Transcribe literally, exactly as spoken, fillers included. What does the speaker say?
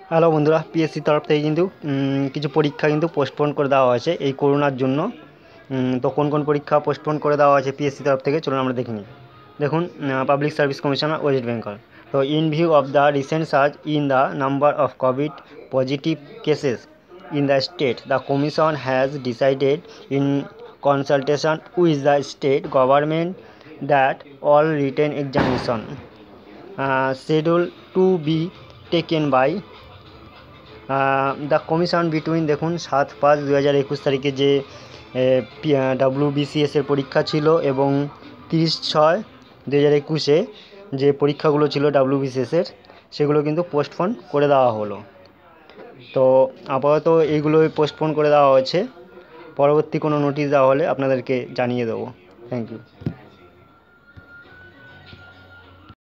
Hello বন্ধুরা, পিএসসির তরফ থেকে কিন্তু উম, কিছু পরীক্ষা কিন্তু পোস্টপোন করে দেওয়া হয়েছে এই করোনার জন্য। উম, তো কোন কোন পরীক্ষা পোস্টপোন করে দেওয়া হয়েছে পিএসসি তরফ থেকে, চলুন আমরা দেখে নিই। দেখুন, public service commissioner West Bengal. তো in view of the recent search in the number of covid positive cases in the state, the commission has decided in consultation with the state government that all written examination uh, scheduled to be taken by the commission between, দেখুন সাত পাঁচ দু হাজার একুশ তারিখে যে ডাব্লিউবিসিএসের পরীক্ষা ছিল এবং তিরিশ ছয় দু হাজার একুশে যে পরীক্ষাগুলো ছিল ডাব্লিউবিসিএসের, সেগুলো কিন্তু পোস্টপোন করে দেওয়া হলো। তো আপাতত এইগুলোই পোস্টপোন করে দেওয়া হয়েছে। পরবর্তী কোনো নোটিশ দেওয়া হলে আপনাদেরকে জানিয়ে দেবো। Thank you.